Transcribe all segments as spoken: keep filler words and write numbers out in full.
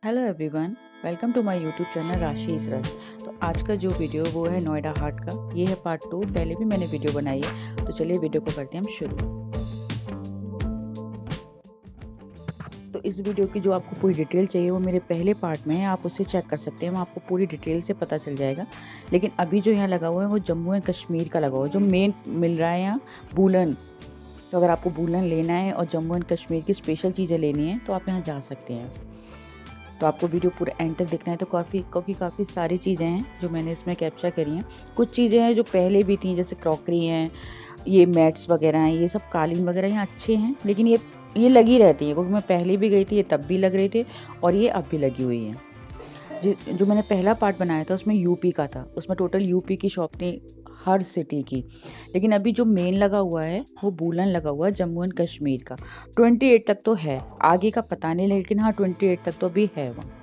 Hello everyone, welcome to my YouTube channel Rashi इस रस। तो आज का जो वीडियो वो है नोएडा हाट का। ये है पार्ट टू। पहले भी मैंने वीडियो बनाई है, तो चलिए वीडियो को करते हैं हम शुरू। तो इस वीडियो की जो आपको पूरी डिटेल चाहिए वो मेरे पहले पार्ट में है, आप उसे चेक कर सकते हैं, वहाँ आपको पूरी डिटेल से पता चल जाएगा। लेकिन अभी जो यहाँ लगा हुआ है वो जम्मू एंड कश्मीर का लगा हुआ है, जो मेन मिल रहा है यहाँ वूलन। तो अगर आपको वूलन लेना है और जम्मू एंड कश्मीर की स्पेशल चीज़ें लेनी है तो आप यहाँ जा सकते हैं। तो आपको वीडियो पूरा एंड तक देखना है। तो काफ़ी क्योंकि काफ़ी सारी चीज़ें हैं जो मैंने इसमें कैप्चर करी हैं। कुछ चीज़ें हैं जो पहले भी थी, जैसे क्रॉकरी हैं, ये मैट्स वगैरह हैं, ये सब कालीन वगैरह यहाँ अच्छे हैं, लेकिन ये ये लगी रहती है क्योंकि मैं पहले भी गई थी, ये तब भी लग रहे थे और ये अब भी लगी हुई हैं। जो जो मैंने पहला पार्ट बनाया था उसमें यूपी का था, उसमें टोटल यूपी की शॉप थी, हर सिटी की। लेकिन अभी जो मेन लगा हुआ है वो वूलन लगा हुआ है जम्मू एंड कश्मीर का। अट्ठाईस तक तो है, आगे का पता नहीं, लेकिन हाँ अट्ठाईस तक तो अभी है वहाँ।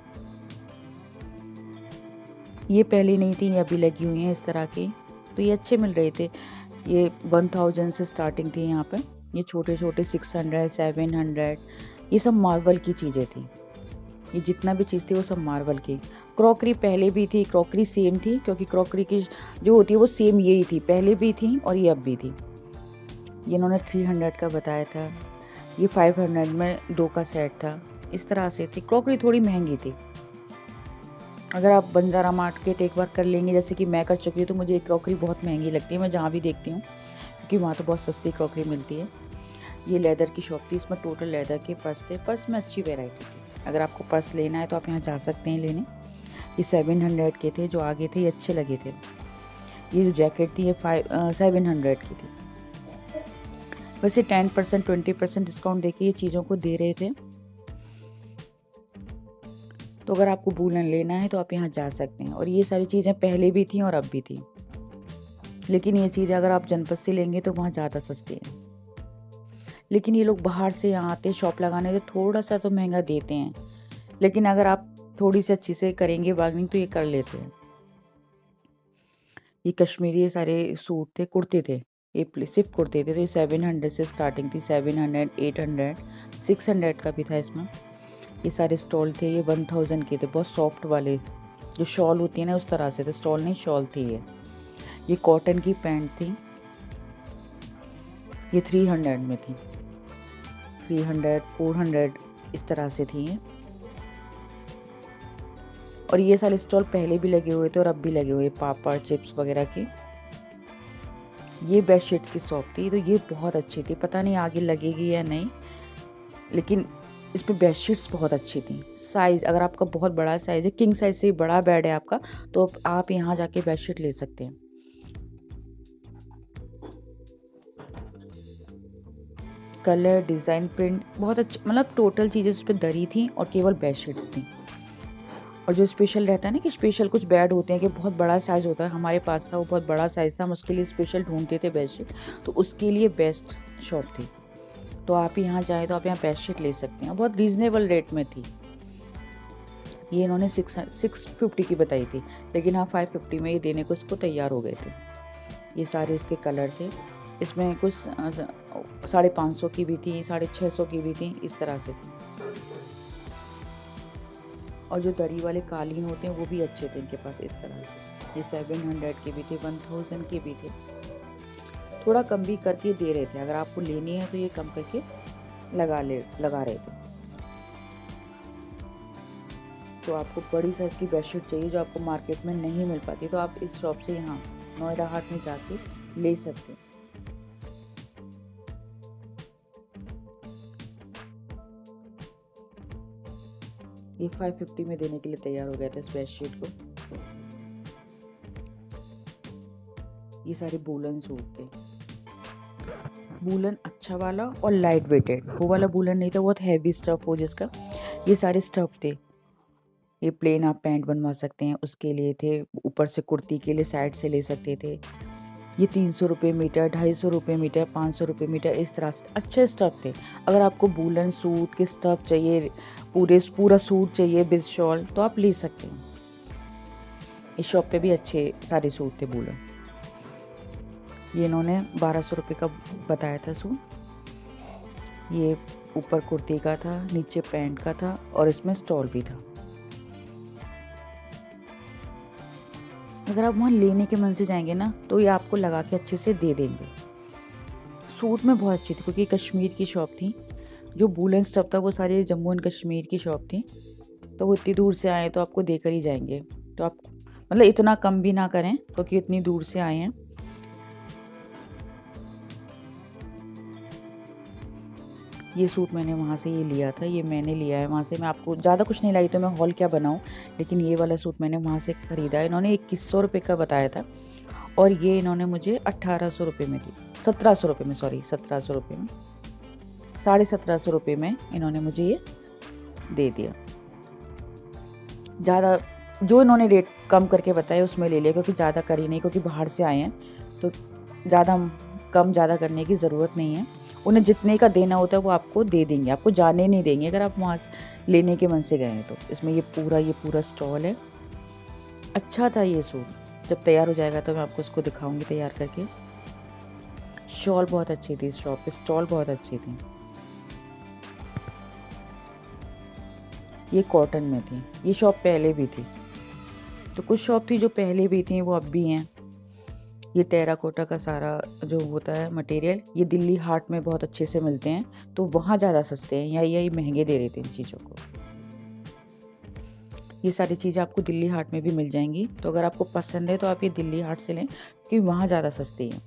ये पहले नहीं थी, ये अभी लगी हुई हैं इस तरह की। तो ये अच्छे मिल रहे थे। ये वन थाउजेंड से स्टार्टिंग थी यहाँ पे। ये छोटे छोटे सिक्स हंड्रेड सेवन हंड्रेड, ये सब मार्बल की चीज़ें थी। ये जितना भी चीज़ थी वो सब मार्बल की। क्रॉकरी पहले भी थी, क्रॉकरी सेम थी, क्योंकि क्रॉकरी की जो होती है वो सेम यही थी, पहले भी थी और ये अब भी थी। ये इन्होंने थ्री हंड्रेड का बताया था, ये फाइव हंड्रेड में दो का सेट था। इस तरह से थी। क्रॉकरी थोड़ी महंगी थी। अगर आप बंजारा मार्केट एक बार कर लेंगे, जैसे कि मैं कर चुकी हूँ, तो मुझे क्रॉकरी बहुत महंगी लगती है, मैं जहाँ भी देखती हूँ, क्योंकि वहाँ तो बहुत सस्ती क्रॉकरी मिलती है। ये लेदर की शॉप थी, इसमें टोटल लेदर के पर्स थे। पर्स में अच्छी वेराइटी थी। अगर आपको पर्स लेना है तो आप यहाँ जा सकते हैं लेने। ये सेवन हंड्रेड के थे, जो आगे थे ये अच्छे लगे थे। ये जो जैकेट थी ये फाइव सेवन हंड्रेड की थी। वैसे ten percent twenty percent discount देके ये चीज़ों को दे रहे थे। तो अगर आपको वूलन लेना है तो आप यहाँ जा सकते हैं। और ये सारी चीज़ें पहले भी थी और अब भी थी, लेकिन ये चीज़ें अगर आप जनपद से लेंगे तो वहाँ ज़्यादा सस्ती हैं। लेकिन ये लोग बाहर से यहाँ आते हैं शॉप लगाने, तो थोड़ा सा तो महंगा देते हैं, लेकिन अगर आप थोड़ी सी अच्छी से करेंगे बार्गेनिंग तो ये कर लेते हैं। ये कश्मीरी सारे सूट थे, कुर्ते थे, ये सिर्फ कुर्ते थे। तो ये सेवन हंड्रेड से स्टार्टिंग थी, seven hundred eight hundred six hundred का भी था इसमें। ये सारे स्टॉल थे, ये वन थाउजेंड के थे, बहुत सॉफ्ट वाले, जो शॉल होती है ना उस तरह से थे। स्टॉल नहीं, शॉल थी ये। ये कॉटन की पैंट थी, ये थ्री हंड्रेड में थी, थ्री हंड्रेड फोर हंड्रेड इस तरह से थी ये। और ये सारे स्टॉल पहले भी लगे हुए थे और अब भी लगे हुए, पापड़ चिप्स वगैरह की। ये बेडशीट की शॉप थी, तो ये बहुत अच्छी थी, पता नहीं आगे लगेगी या नहीं, लेकिन इस पर बेडशीट्स बहुत अच्छी थी। साइज़ अगर आपका बहुत बड़ा साइज़ है, किंग साइज से बड़ा बेड है आपका, तो आप यहाँ जाके बेडशीट ले सकते हैं। कलर डिज़ाइन प्रिंट बहुत अच्छी, मतलब टोटल चीज़ें उस पर दरी थी और केवल बेडशीट्स थी। और जो स्पेशल रहता है ना कि स्पेशल कुछ बेड होते हैं कि बहुत बड़ा साइज़ होता है, हमारे पास था वो बहुत बड़ा साइज़ था, हम उसके लिए स्पेशल ढूंढते थे बेडशीट, तो उसके लिए बेस्ट शॉप थी। तो आप यहाँ जाएँ तो आप यहाँ बेडशीट ले सकते हैं, बहुत रीज़नेबल रेट में थी। ये इन्होंने सिक्स सिक्स फिफ्टी की बताई थी, लेकिन हाँ फाइव फिफ्टी में ये देने को इसको तैयार हो गए थे। ये सारे इसके कलर थे, इसमें कुछ साढ़े पाँच सौ की भी थी, साढ़े छः सौ की भी थी, इस तरह से थी। और जो दरी वाले कालीन होते हैं वो भी अच्छे थे इनके पास, इस तरह से। ये सेवन हंड्रेड के भी थे, वन थाउजेंड के भी थे, थोड़ा कम भी करके दे रहे थे। अगर आपको लेनी है तो ये कम करके लगा ले लगा रहे थे। तो आपको बड़ी साइज़ की बेडशीट चाहिए जो आपको मार्केट में नहीं मिल पाती, तो आप इस शॉप से यहाँ नोएडा हाट में जाके ले सकते हैं। ये फाइव फिफ्टी में देने के लिए तैयार हो गया था इस बेडशीट को। ये सारे वूलन सूट थे, वूलन अच्छा वाला और लाइट वेटेड, वो वाला वूलन नहीं था बहुत हैवी स्टफ हो जिसका। ये सारे स्टफ थे। ये प्लेन आप पैंट बनवा सकते हैं उसके लिए थे, ऊपर से कुर्ती के लिए साइड से ले सकते थे। ये तीन सौ रुपये मीटर, ढाई सौ रुपये मीटर, पाँच सौ रुपये मीटर, इस तरह से अच्छे स्टफ थे। अगर आपको वूलन सूट के स्टफ चाहिए, पूरे पूरा सूट चाहिए विद शॉल, तो आप ले सकते हैं। इस शॉप पे भी अच्छे सारे सूट थे वूलन। ये इन्होंने बारह सौ रुपये का बताया था सूट। ये ऊपर कुर्ती का था, नीचे पैंट का था और इसमें स्टॉल भी था। अगर आप वहाँ लेने के मन से जाएंगे ना तो ये आपको लगा के अच्छे से दे देंगे। सूट में बहुत अच्छी थी क्योंकि कश्मीर की शॉप थी। जो वूलन स्टफ था वो सारी जम्मू एंड कश्मीर की शॉप थी, तो वो इतनी दूर से आए तो आपको देकर ही जाएंगे। तो आप मतलब इतना कम भी ना करें क्योंकि इतनी दूर से आए हैं। ये सूट मैंने वहाँ से ये लिया था, ये मैंने लिया है वहाँ से। मैं आपको ज़्यादा कुछ नहीं लाई तो मैं हॉल क्या बनाऊँ, लेकिन ये वाला सूट मैंने वहाँ से ख़रीदा है। इन्होंने इक्कीस सौ रुपये का बताया था और ये इन्होंने मुझे अट्ठारह सौ रुपये में दी, सत्रह सौ रुपये में, सॉरी सत्रह सौ रुपये में, साढ़े सत्रह सौ रुपये में इन्होंने मुझे ये दे दिया। ज़्यादा जो इन्होंने रेट कम करके बताया उसमें ले लिया, क्योंकि ज़्यादा करी नहीं, क्योंकि बाहर से आए हैं तो ज़्यादा कम ज़्यादा करने की ज़रूरत नहीं है। उन्हें जितने का देना होता है वो आपको दे देंगे, आपको जाने नहीं देंगे अगर आप वहाँ लेने के मन से गए हैं तो। इसमें ये पूरा ये पूरा स्टॉल है। अच्छा था ये सूट। जब तैयार हो जाएगा तो मैं आपको उसको दिखाऊंगी तैयार करके। शॉल बहुत अच्छी थी इस शॉप पे, स्टॉल बहुत अच्छी थी। ये कॉटन में थी। ये शॉप पहले भी थी, तो कुछ शॉप थी जो पहले भी थी वो अब भी हैं। ये टेराकोटा का सारा जो होता है मटेरियल, ये दिल्ली हाट में बहुत अच्छे से मिलते हैं, तो वहाँ ज़्यादा सस्ते हैं, यहाँ यही महंगे दे रहे थे इन चीज़ों को। ये सारी चीज़ें आपको दिल्ली हाट में भी मिल जाएंगी, तो अगर आपको पसंद है तो आप ये दिल्ली हाट से लें क्योंकि वहाँ ज़्यादा सस्ती हैं।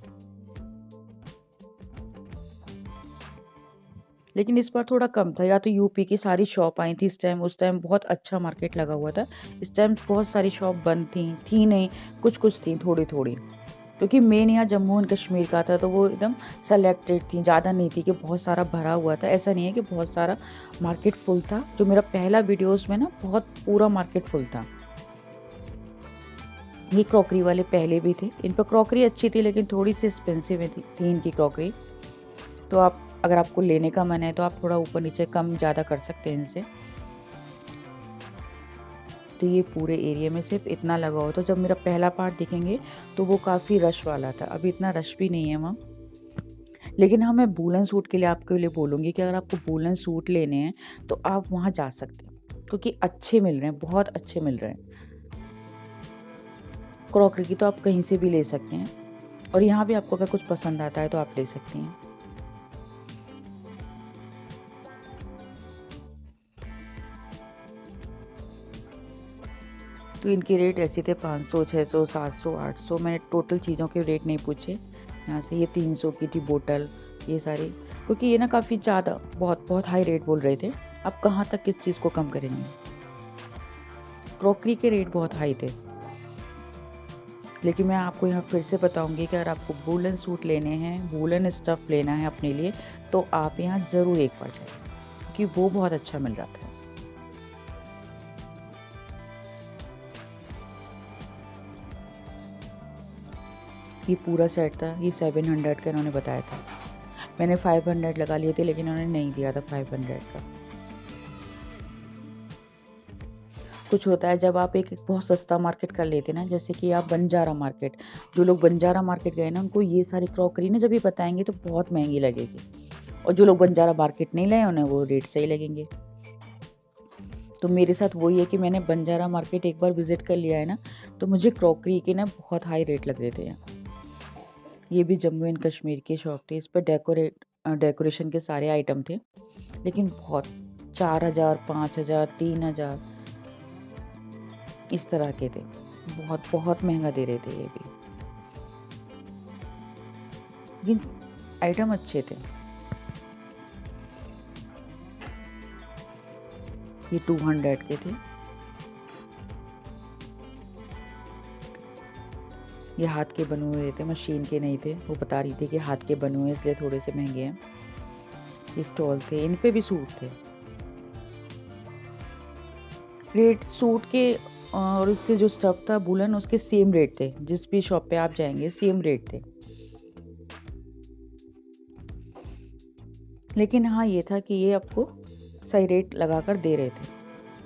लेकिन इस बार थोड़ा कम था, या तो यूपी की सारी शॉप आई थी इस टाइम, उस टाइम बहुत अच्छा मार्केट लगा हुआ था। इस टाइम बहुत सारी शॉप बंद थी थी नहीं, कुछ कुछ थी थोड़ी थोड़ी, क्योंकि मेन यहाँ जम्मू एंड कश्मीर का था तो वो एकदम सेलेक्टेड थी, ज़्यादा नहीं थी कि बहुत सारा भरा हुआ था। ऐसा नहीं है कि बहुत सारा मार्केट फुल था। जो मेरा पहला वीडियो उसमें ना बहुत पूरा मार्केट फुल था। ये क्रॉकरी वाले पहले भी थे, इन पर क्रॉकरी अच्छी थी लेकिन थोड़ी सी एक्सपेंसिव थी, थी इनकी क्रॉकरी। तो आप अगर आपको लेने का मन है तो आप थोड़ा ऊपर नीचे कम ज़्यादा कर सकते हैं इनसे। तो ये पूरे एरिया में सिर्फ इतना लगा हो। तो जब मेरा पहला पार्ट देखेंगे तो वो काफ़ी रश वाला था, अभी इतना रश भी नहीं है वहाँ। लेकिन हाँ, मैं वूलन सूट के लिए आपके लिए बोलूँगी कि अगर आपको वूलन सूट लेने हैं तो आप वहाँ जा सकते हैं, क्योंकि अच्छे मिल रहे हैं, बहुत अच्छे मिल रहे हैं। क्रॉकरी की तो आप कहीं से भी ले सकते हैं, और यहाँ भी आपको अगर कुछ पसंद आता है तो आप ले सकती हैं। तो इनके रेट ऐसे थे पाँच सौ, छः सौ, सात सौ, आठ सौ। मैंने टोटल चीज़ों के रेट नहीं पूछे यहाँ से। ये तीन सौ की थी बोतल, ये सारी, क्योंकि ये ना काफ़ी ज़्यादा बहुत बहुत हाई रेट बोल रहे थे। अब कहाँ तक किस चीज़ को कम करेंगे। क्रॉकरी के रेट बहुत हाई थे। लेकिन मैं आपको यहाँ फिर से बताऊँगी कि अगर आपको वूलन सूट लेने हैं, वूलन स्टफ़ लेना है अपने लिए, तो आप यहाँ ज़रूर एक बार जाए, क्योंकि वो बहुत अच्छा मिल रहा था। ये पूरा सेट था, ये सेवन हंड्रेड का इन्होंने बताया था। मैंने फाइव हंड्रेड लगा लिए थे लेकिन इन्होंने नहीं दिया था फाइव हंड्रेड का। कुछ होता है जब आप एक, एक बहुत सस्ता मार्केट कर लेते ना, जैसे कि आप बंजारा मार्केट, जो लोग बंजारा मार्केट गए ना उनको ये सारी क्रॉकरी ना जब ये बताएंगे तो बहुत महंगी लगेगी, और जो लोग बंजारा मार्केट नहीं लाए उन्हें वो रेट सही लगेंगे। तो मेरे साथ वही है कि मैंने बंजारा मार्केट एक बार विज़िट कर लिया है ना, तो मुझे क्रॉकरी के ना बहुत हाई रेट लग रहे थे यहाँ। ये भी जम्मू एंड कश्मीर की शॉप थी, इस पर डेकोरेट डेकोरेशन के सारे आइटम थे, लेकिन बहुत चार हज़ार पाँच हज़ार तीन हज़ार इस तरह के थे। बहुत बहुत महंगा दे रहे थे ये भी, लेकिन आइटम अच्छे थे। ये टू हंड्रेड के थे। ये हाथ के बने हुए थे, मशीन के नहीं थे। वो बता रही थी कि हाथ के बने हुए इसलिए थोड़े से महंगे हैं। ये स्टॉल थे, इन पे भी सूट थे। रेट सूट के और उसके जो स्टफ़ था वूलन, उसके सेम रेट थे। जिस भी शॉप पे आप जाएंगे सेम रेट थे। लेकिन हाँ ये था कि ये आपको सही रेट लगा कर दे रहे थे।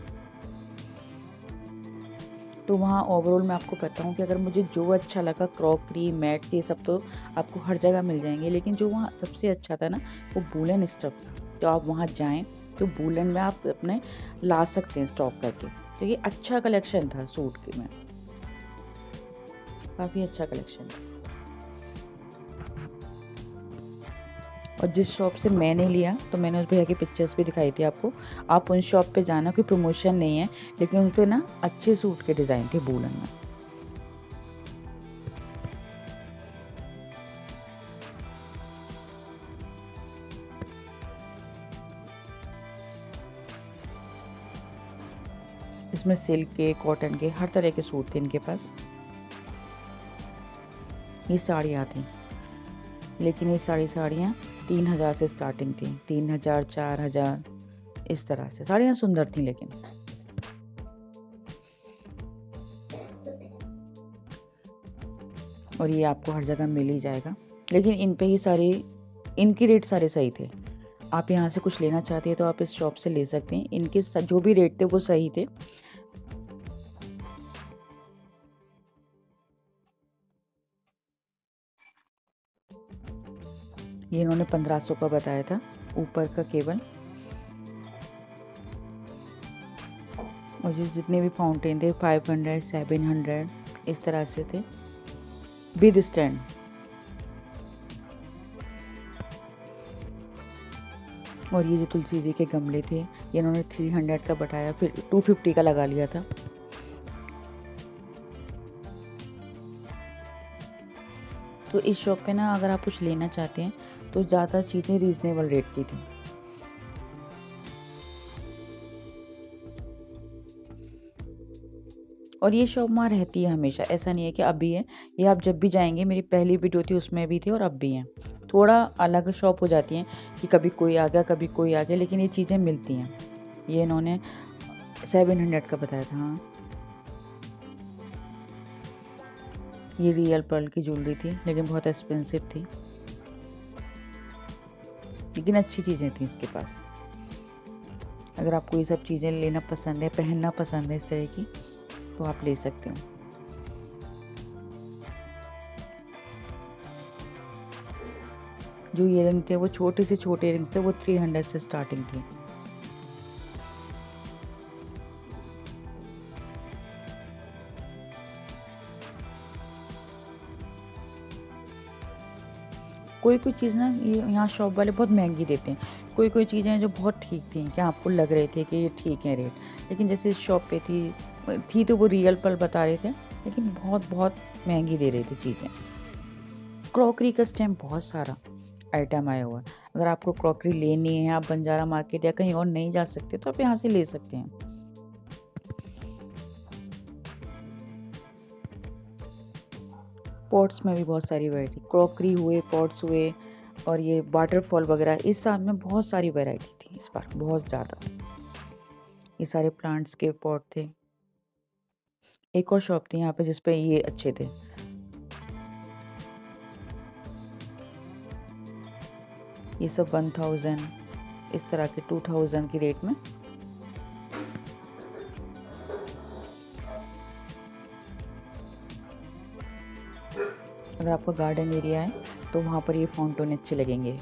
तो वहाँ ओवरऑल मैं आपको बताऊँ कि अगर मुझे जो अच्छा लगा, क्रॉकरी, मैट्स, ये सब तो आपको हर जगह मिल जाएंगे, लेकिन जो वहाँ सबसे अच्छा था ना वो वूलन स्टफ़ था। तो आप वहाँ जाएं तो वूलन में आप अपने ला सकते हैं स्टॉक करके, क्योंकि अच्छा कलेक्शन था सूट के में। काफ़ी अच्छा कलेक्शन है। और जिस शॉप से मैंने लिया तो मैंने उस भैया की पिक्चर्स भी दिखाई थी आपको। आप उन शॉप पे जाना, कोई प्रमोशन नहीं है, लेकिन उन पे ना अच्छे सूट के डिज़ाइन थे वूलन में। इसमें सिल्क के, कॉटन के, हर तरह के सूट थे इनके पास। ये साड़ियाँ थी, लेकिन ये सारी साड़ियाँ तीन हज़ार से स्टार्टिंग थी, तीन हज़ार, चार हज़ार, इस तरह से साड़ियाँ सुंदर थी। लेकिन और ये आपको हर जगह मिल ही जाएगा, लेकिन इन पे ही सारे, इनके रेट सारे सही थे। आप यहाँ से कुछ लेना चाहते हैं तो आप इस शॉप से ले सकते हैं। इनके जो भी रेट थे वो सही थे। ये इन्होंने पंद्रह सौ का बताया था ऊपर का केवल। और जो जितने भी फाउंटेन थे फाइव हंड्रेड, सेवन हंड्रेड, इस तरह से थे विद स्टैंड। और ये जो तुलसी जी के गमले थे ये इन्होंने थ्री हंड्रेड का बताया, फिर टू फिफ्टी का लगा लिया था। तो इस शॉप पे ना अगर आप कुछ लेना चाहते हैं तो ज़्यादा चीज़ें रीज़नेबल रेट की थी। और ये शॉप वहाँ रहती है हमेशा, ऐसा नहीं है कि अभी है। ये आप जब भी जाएंगे, मेरी पहली वीडियो थी उसमें भी थे और अब भी हैं। थोड़ा अलग शॉप हो जाती हैं कि कभी कोई आ गया, कभी कोई आ गया, लेकिन ये चीज़ें मिलती हैं। ये इन्होंने सेवन हंड्रेड का बताया था। हाँ, ये रियल पर्ल की ज्वेलरी थी, लेकिन बहुत एक्सपेंसिव थी, लेकिन अच्छी चीज़ें थी इसके पास। अगर आपको ये सब चीज़ें लेना पसंद है, पहनना पसंद है इस तरह की, तो आप ले सकते हो। जो ईयरिंग थे वो छोटे से छोटे ईयरिंग्स थे, वो थ्री हंड्रेड से स्टार्टिंग थी। कोई कोई चीज़ ना ये यहाँ शॉप वाले बहुत महंगी देते हैं। कोई कोई चीज़ें जो बहुत ठीक थी, क्या आपको लग रहे थे कि ये ठीक है रेट, लेकिन जैसे इस शॉप पे थी थी तो वो रियल पर बता रहे थे, लेकिन बहुत बहुत महंगी दे रहे थे चीज़ें। क्रॉकरी का स्टैम्प बहुत सारा आइटम आया हुआ है। अगर आपको क्रॉकरी लेनी है, आप बंजारा मार्केट या कहीं और नहीं जा सकते तो आप यहाँ से ले सकते हैं। पॉट्स में भी बहुत सारी वैरायटी, क्रॉकरी हुए, पॉट्स हुए, और ये वाटरफॉल वगैरह, इस साल में बहुत सारी वैरायटी थी इस बार, बहुत ज़्यादा। ये सारे प्लांट्स के पॉट थे। एक और शॉप थी यहाँ पे जिस पे ये अच्छे थे। ये सब वन थाउजेंड, इस तरह के टू थाउजेंड की रेट में। अगर आपका गार्डन एरिया है तो वहाँ पर ये फाउंटेन अच्छे लगेंगे।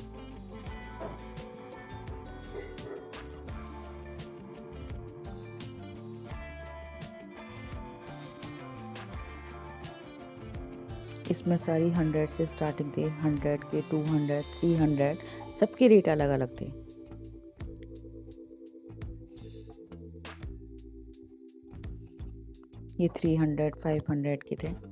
इसमें सारी हंड्रेड से स्टार्टिंग थी, हंड्रेड के, टू हंड्रेड, थ्री हंड्रेड, सबके रेट अलग अलग थे। ये थ्री हंड्रेड, फाइव हंड्रेड के थे।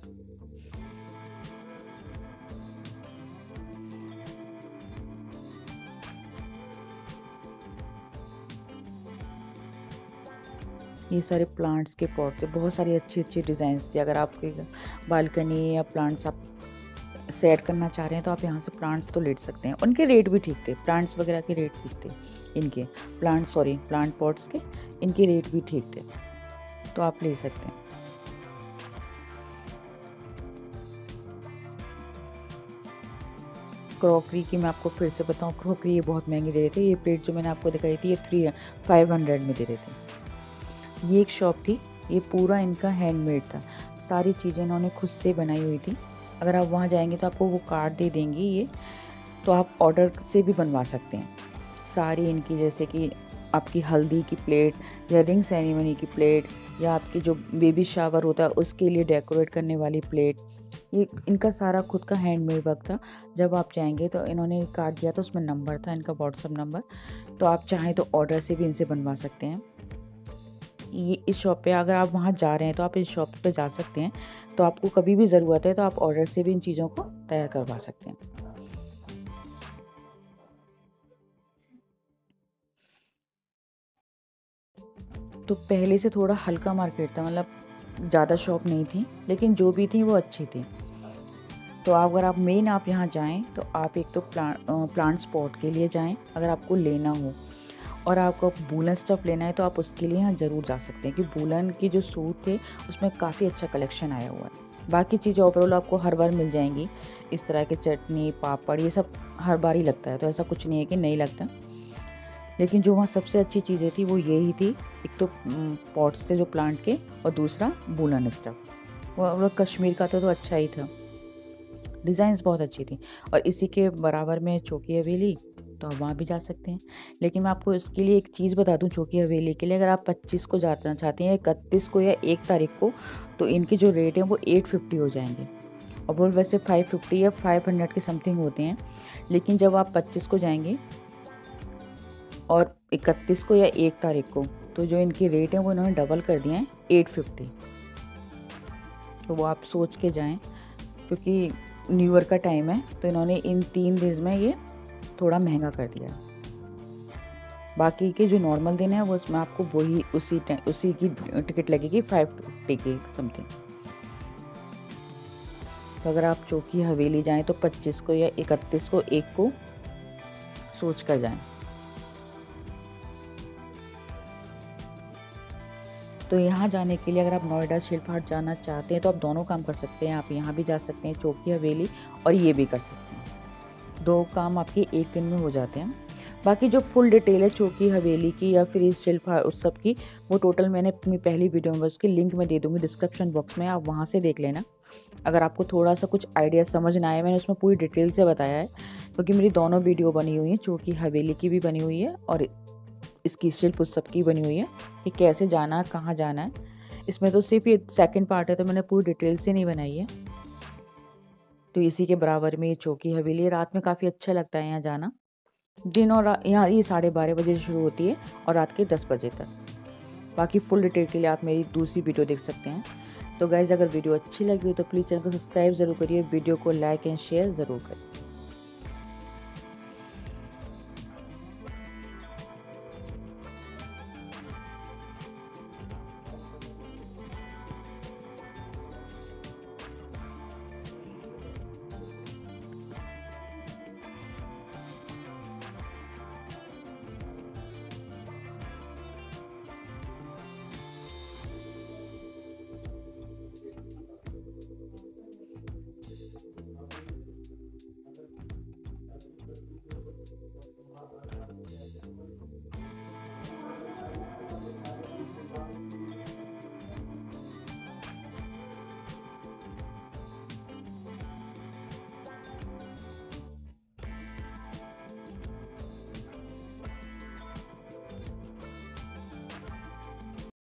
ये सारे प्लांट्स के पॉट थे, बहुत सारी अच्छी अच्छी डिज़ाइंस थे। अगर आपके बालकनी या प्लांट्स आप सेट करना चाह रहे हैं तो आप यहाँ से प्लांट्स तो ले सकते हैं। उनके रेट भी ठीक थे, प्लांट्स वगैरह के रेट ठीक थे इनके, प्लांट सॉरी प्लांट पॉट्स के, इनके रेट भी ठीक थे, तो आप ले सकते हैं। क्रॉकरी की मैं आपको फिर से बताऊँ, क्रॉकरी ये बहुत महंगी दे रहे थे। ये प्लेट जो मैंने आपको दिखाई थी ये थ्री फाइव हंड्रेड में दे रहे थे। ये एक शॉप थी, ये पूरा इनका हैंडमेड था, सारी चीज़ें इन्होंने खुद से बनाई हुई थी। अगर आप वहाँ जाएंगे तो आपको वो कार्ड दे देंगे ये, तो आप ऑर्डर से भी बनवा सकते हैं। सारी इनकी जैसे कि आपकी हल्दी की प्लेट या रिंग सेरेमनी की प्लेट या आपकी जो बेबी शावर होता है उसके लिए डेकोरेट करने वाली प्लेट, ये इनका सारा खुद का हैंडमेड वर्क था। जब आप जाएंगे तो इन्होंने कार्ड दिया था, उसमें नंबर था इनका व्हाट्सअप नंबर, तो आप चाहें तो ऑर्डर से भी इनसे बनवा सकते हैं। ये इस शॉप पे अगर आप वहाँ जा रहे हैं तो आप इस शॉप पे जा सकते हैं, तो आपको कभी भी ज़रूरत है तो आप ऑर्डर से भी इन चीज़ों को तैयार करवा सकते हैं। तो पहले से थोड़ा हल्का मार्केट था, मतलब ज़्यादा शॉप नहीं थी, लेकिन जो भी थी वो अच्छी थी। तो अगर आप मेन आप यहाँ जाएं तो आप एक तो प्लांट प्लांट स्पॉट के लिए जाएं अगर आपको लेना हो, और आपको वूलन स्टफ़ लेना है तो आप उसके लिए यहाँ ज़रूर जा सकते हैं, क्योंकि वूलन की जो सूट थे उसमें काफ़ी अच्छा कलेक्शन आया हुआ है। बाकी चीज़ें ओवरऑल आपको हर बार मिल जाएंगी, इस तरह के चटनी पापड़ ये सब हर बार ही लगता है, तो ऐसा कुछ नहीं है कि नहीं लगता। लेकिन जो वहाँ सबसे अच्छी चीज़ें थी वो यही थी, एक तो पॉट्स थे जो प्लांट के, और दूसरा वूलन स्टफ़। वो कश्मीर का था तो अच्छा ही था, डिज़ाइंस बहुत अच्छी थी। और इसी के बराबर में चौकी हवेली, तो आप वहाँ भी जा सकते हैं। लेकिन मैं आपको इसके लिए एक चीज़ बता दूँ, चौकी हवेली के लिए अगर आप पच्चीस को जाना चाहते हैं, इकतीस को या एक तारीख को, तो इनके जो रेट हैं वो एट फिफ्टी हो जाएंगे, और वो वैसे फाइव फिफ्टी या फाइव हंड्रेड के समथिंग होते हैं। लेकिन जब आप पच्चीस को जाएंगे और इकतीस को या एक तारीख को, तो जो इनके रेट हैं वो इन्होंने डबल कर दिए हैं, एट फिफ्टी। तो वो आप सोच के जाएं, क्योंकि न्यू ईयर का टाइम है तो इन्होंने इन तीन दिन में ये थोड़ा महंगा कर दिया। बाकी के जो नॉर्मल दिन है वो उसमें आपको वही उसी उसी की टिकट लगेगी फाइव फिफ्टी की समथिंग। तो अगर आप चौकी हवेली जाएं तो पच्चीस को या इकतीस को एक को सोच कर जाएं। तो यहाँ जाने के लिए अगर आप नोएडा शिल्प हाट जाना चाहते हैं तो आप दोनों काम कर सकते हैं, आप यहाँ भी जा सकते हैं चौकी हवेली, और ये भी कर सकते हैं। दो काम आपके एक दिन में हो जाते हैं। बाकी जो फुल डिटेल है चौकी हवेली की या फिर इस शिल्प उत्सव की, वो टोटल मैंने अपनी पहली वीडियो में, उसकी लिंक मैं दे दूँगी डिस्क्रिप्शन बॉक्स में, आप वहाँ से देख लेना। अगर आपको थोड़ा सा कुछ आइडिया समझ ना आए, मैंने उसमें पूरी डिटेल से बताया है, क्योंकि मेरी दोनों वीडियो बनी हुई हैं, चौकी हवेली की भी बनी हुई है और इसकी शिल्प उत्सव की बनी हुई है कि कैसे जाना है, कहाँ जाना है। इसमें तो सिर्फ ये सेकंड पार्ट है, तो मैंने पूरी डिटेल से नहीं बनाई है। तो इसी के बराबर में ये चौकी हवेली, रात में काफ़ी अच्छा लगता है यहाँ जाना। दिन और यहाँ ये साढ़े बारह बजे से शुरू होती है और रात के दस बजे तक। बाकी फुल डिटेल के लिए आप मेरी दूसरी वीडियो देख सकते हैं। तो गाइज़, अगर वीडियो अच्छी लगी हो तो प्लीज़ चैनल को सब्सक्राइब ज़रूर करिए, वीडियो को लाइक एंड शेयर ज़रूर करिए।